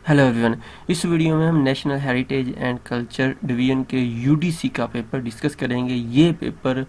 Hello everyone. इस video में हम National Heritage and Culture Division के यूडीसी का पेपर डिस्कस करेंगे। ये पेपर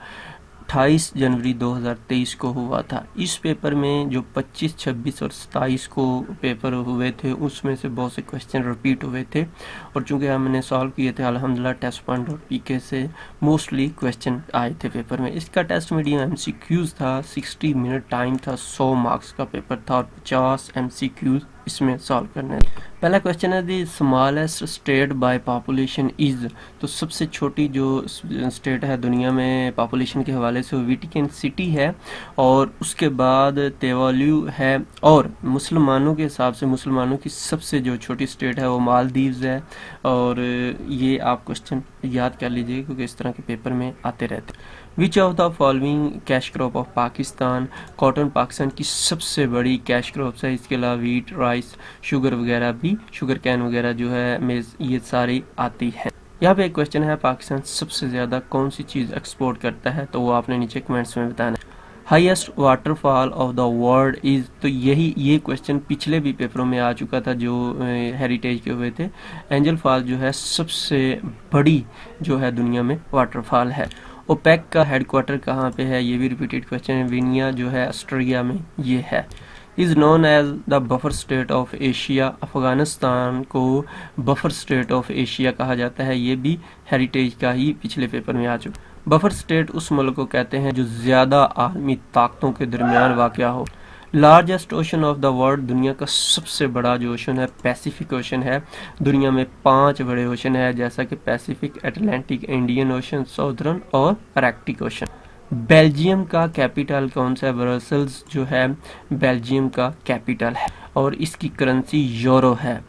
28 जनवरी 2023 को हुआ था। इस पेपर में जो 25, 26 और 27 को पेपर हुए थे उसमें से बहुत से क्वेश्चन रिपीट हुए थे और चूंकि हमने सॉल्व किए थे अल्हम्दुलिल्लाह test.pk से मोस्टली क्वेश्चन आए थे पेपर में। इसका टेस्ट मीडियम एमसीक्यूज था, 60 मिनट टाइम था, 100 मार्क्स का पेपर था और 50 एमसीक्यूज इसमें सॉल्व करने। पहला क्वेश्चन है the smallest state by population is. तो सबसे छोटी जो स्टेट है दुनिया में पॉपुलेशन के हवाले से वो वेटिकन सिटी है और उसके बाद तुवालू है और मुसलमानों के हिसाब से मुसलमानों की सबसे जो छोटी स्टेट है वो मालदीव्स है। और ये आप क्वेश्चन याद कर लीजिए क्योंकि इस तरह के पेपर में आते रहते हैं। Which of the following cash crop of Pakistan. Cotton Pakistan की सबसे बड़ी कैश क्रॉप्स है। इसके अलावा वीट, राइस, शुगर वगैरह भी, शुगर कैन वगैरह जो है मेज, ये सारी आती है। यहाँ पे एक क्वेश्चन है पाकिस्तान सबसे ज्यादा कौन सी चीज एक्सपोर्ट करता है, तो वो आपने नीचे कमेंट्स में बताना है। Highest waterfall of the world is. तो ये क्वेश्चन पिछले भी पेपरों में आ चुका था जो हेरिटेज के हुए थे। एंजल फॉल जो है सबसे बड़ी जो है दुनिया में वाटरफॉल है। ओपेक का हेडक्वार्टर कहाँ पे है, ये भी रिपीटेड क्वेश्चन है। विनिया जो है ऑस्ट्रेलिया में ये है। Is known as the buffer state of Asia. Afghanistan को बफर स्टेट ऑफ एशिया कहा जाता है, ये भी हेरिटेज का ही पिछले पेपर में आ चुका। बफर स्टेट उस मुल्क को कहते हैं जो ज्यादा आलमी ताकतों के दरमियान वाक़या हो। Largest ocean of the world. दुनिया का सबसे बड़ा जो ओशन है पैसिफिक ओशन है। दुनिया में 5 बड़े ओशन है जैसा कि Pacific, Atlantic, Indian ocean, southern और आर्कटिक ओशन। बेल्जियम का कैपिटल कौन सा है। ब्रसेल्स जो है बेल्जियम का कैपिटल है और इसकी करेंसी यूरो है।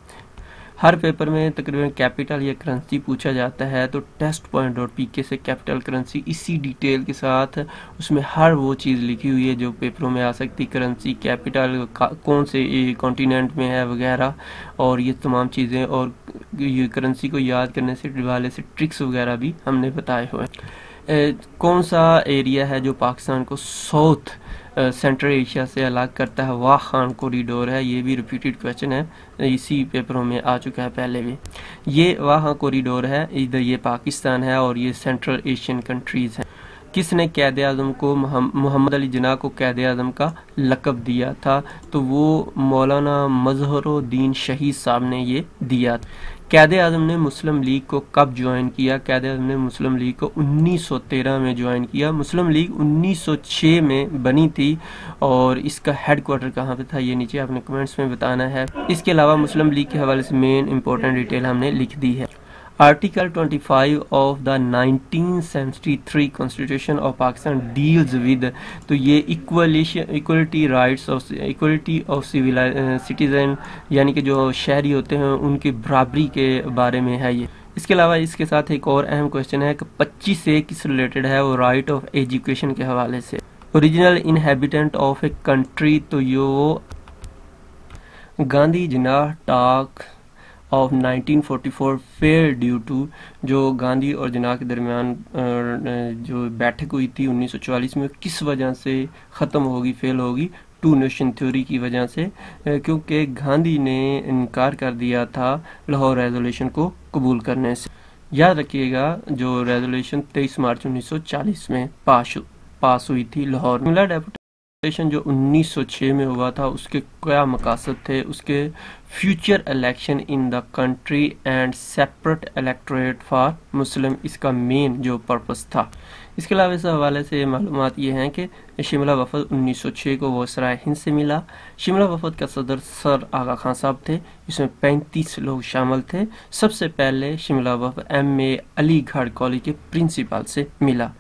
हर पेपर में तकरीबन कैपिटल या करेंसी पूछा जाता है तो test.pk से कैपिटल करेंसी इसी डिटेल के साथ उसमें हर वो चीज़ लिखी हुई है जो पेपरों में आ सकती। करेंसी, कैपिटल कौन से कॉन्टिनेंट में है वगैरह और ये तमाम चीज़ें और ये करेंसी को याद करने से वाले से ट्रिक्स वगैरह भी हमने बताए हुए हैं। कौन सा एरिया है जो पाकिस्तान को साउथ सेंट्रल एशिया से अलग करता है। वाह खान कॉरिडोर है, ये भी रिपीटेड क्वेश्चन है, इसी पेपरों में आ चुका है पहले भी। ये वाह कॉरिडोर है, इधर ये पाकिस्तान है और ये सेंट्रल एशियन कंट्रीज हैं। किसने कैद आज़म को मोहम्मद अली जिन्ना को कैद आज़म का लक़ब दिया था, तो वो मौलाना मजहरुद्दीन शहीद साहब ने ये दिया। कैद आज़म ने मुस्लिम लीग को कब ज्वाइन किया। कैद आज़म ने मुस्लिम लीग को 1913 में ज्वाइन किया। मुस्लिम लीग 1906 में बनी थी और इसका हेडक्वार्टर कहाँ पे था ये नीचे आपने कमेंट्स में बताना है। इसके अलावा मुस्लिम लीग के हवाले से मेन इंपॉर्टेंट डिटेल हमने लिख दी है। Article 25 of the 1973 constitution of Pakistan deals with. तो ये equality rights of equality of civil citizen यानी कि जो शहरी होते हैं उनकी बराबरी के बारे में है ये। इसके अलावा इसके साथ एक और अहम क्वेश्चन है कि 25 से किस रिलेटेड है, वो राइट ऑफ एजुकेशन के हवाले से। Original inhabitant of a country. तो यो Gandhi Jinnah talk of 1944 fair due to. जो गांधी और जिन्ना के दरमियान जो बैठक हुई थी 1944 में किस वजह से ख़त्म होगी, फेल होगी। 2 नेशन थ्योरी की वजह से, क्योंकि गांधी ने इनकार कर दिया था लाहौर रेजोल्यूशन को कबूल करने से। याद रखिएगा जो रेजोल्यूशन 23 मार्च 1940 में पास हुई थी लाहौर में। डेपुटेशन जो 1906 में हुआ था उसके क्या मकासद थे, उसके future election in the country and separate electorate for Muslim, इसका मेन जो पर्पस था। इसके अलावा इस हवाले से मालूमात ये हैं कि शिमला वफद 1906 को वो सराय हिंद से मिला। शिमला वफद का सदर सर आगा खान साहब थे, इसमें 35 लोग शामिल थे। सबसे पहले शिमला वफद MA अलीगढ़ कॉलेज के प्रिंसिपल से मिला।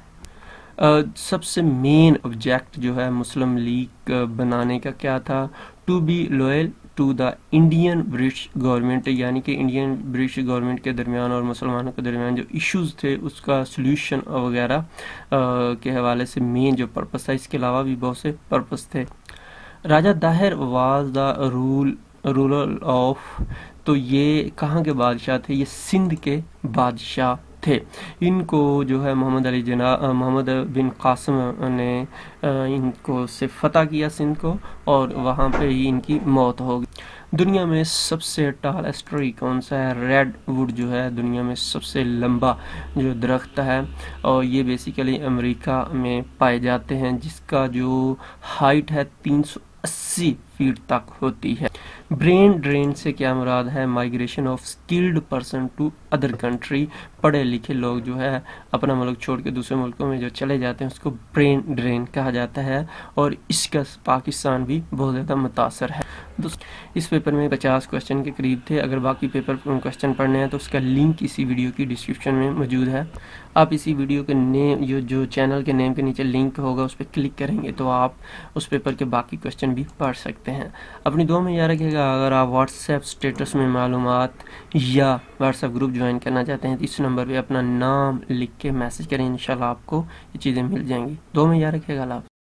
सबसे मेन ऑब्जेक्ट जो है मुस्लिम लीग बनाने का क्या था, to be loyal to the Indian British government, यानी कि इंडियन ब्रिटिश गवर्नमेंट के दरमियान और मुसलमानों के दरमियान जो इश्यूज थे उसका सॉल्यूशन वगैरह के हवाले से मेन जो पर्पस था। इसके अलावा भी बहुत से पर्पस थे। Raja Dahir was the ruler of. तो ये कहाँ के बादशाह थे, ये सिंध के बादशाह थे। इनको जो है मोहम्मद बिन कासिम ने इनको से फतह किया सिंध को और वहाँ पे ही इनकी मौत हो गई। दुनिया में सबसे टॉलेस्ट ट्री कौन सा है? रेड वुड जो है दुनिया में सबसे लंबा जो दरख्त है, और ये बेसिकली अमेरिका में पाए जाते हैं, जिसका जो हाइट है 380 फीट तक होती है। ब्रेन ड्रेन से क्या मुराद है? Migration of skilled person to other country. पढ़े लिखे लोग जो है अपना मुल्क छोड़ के दूसरे मुल्कों में जो चले जाते हैं उसको ब्रेन ड्रेन कहा जाता है, और इसका पाकिस्तान भी बहुत ज़्यादा मुतासर है। इस पेपर में 50 क्वेश्चन के करीब थे। अगर बाकी पेपर क्वेश्चन पढ़ने हैं तो उसका लिंक इसी वीडियो की डिस्क्रिप्शन में मौजूद है। आप इसी वीडियो के नेम जो चैनल के नेम के नीचे लिंक होगा उस पर क्लिक करेंगे तो आप उस पेपर के बाकी क्वेश्चन भी पढ़ सकते हैं। अपनी दुआ में याद रखिएगा। अगर आप व्हाट्सएप स्टेटस में मालूमात या व्हाट्सएप ग्रुप ज्वाइन करना चाहते हैं तो इस नंबर पर अपना नाम लिख के मैसेज करें, इंशाल्लाह आपको ये चीज़ें मिल जाएंगी। दुआ में याद रखिएगा।